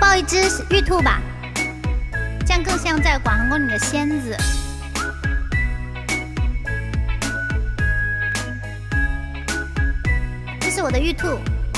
抱一只玉兔吧，这样更像在广寒宫里的仙子。这是我的玉兔。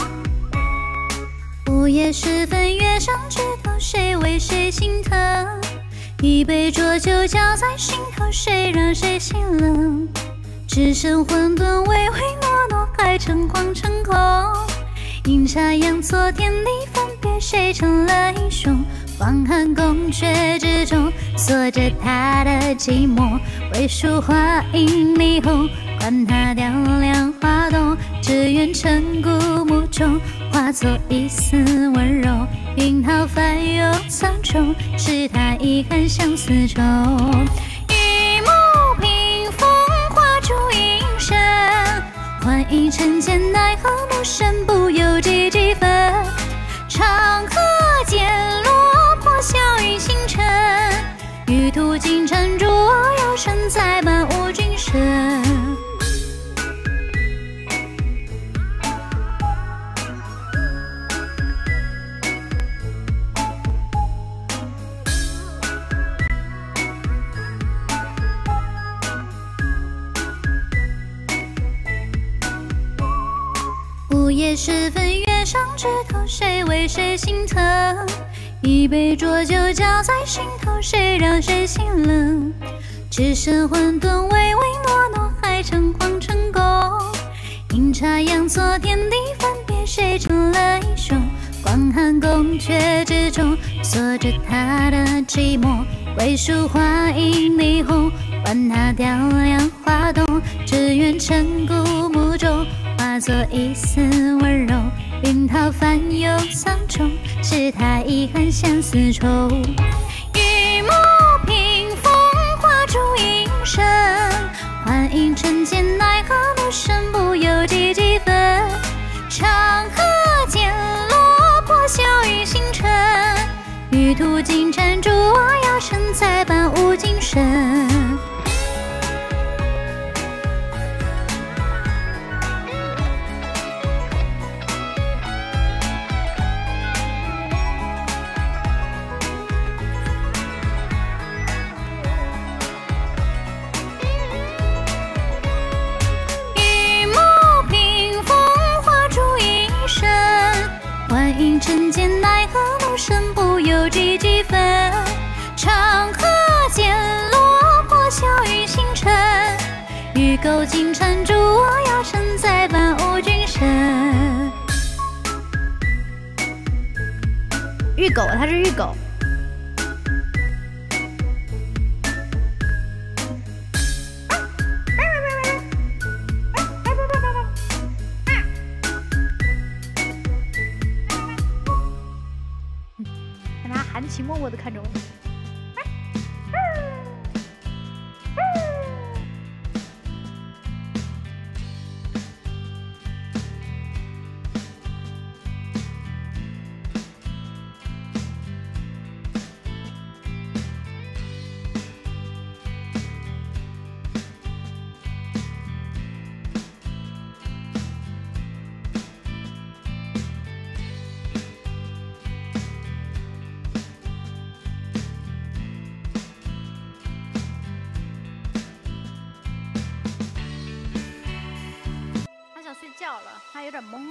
午夜时分，月上枝头，谁为谁心疼？一杯浊酒浇在心头，谁让谁心冷？只剩混沌唯唯诺诺，还成荒成空。阴差阳错，天地分别，谁成了英雄？广寒宫阙之中，锁着他的寂寞。桂树花影霓虹，管他雕梁画栋，只愿尘古墓中化作一丝温柔。云涛翻涌苍穹，是他遗憾相思愁。玉幕屏风，画出阴神，幻影尘间，奈何暮深不由几分。长河渐落，破晓与星辰。玉兔金蟾助我摇身，再伴无君身。午夜时分，月上枝头，谁为谁心疼？一杯浊酒浇在心头，谁让谁心冷？只剩混沌唯唯诺诺，还成荒成宫。阴差阳错，天地分别，谁成了英雄？广寒宫阙之中，锁着他的寂寞。桂树花影霓虹，管他雕梁画栋，只愿尘古墓中化作一丝温柔。云涛翻涌苍穹，是他遗憾相思愁。玉幕屏风，画出阴神，幻影尘间，奈何暮深不由几分。长河渐落，破晓与星辰。玉兔金蟾助我摇身，再伴无君身。幻影尘间，奈何暮深不由几分。长河渐落，破晓与星辰。玉狗金蟾助我摇身，再伴无君身。玉狗，它是玉狗。他含情脉脉地看着我。睡觉了，他有点懵。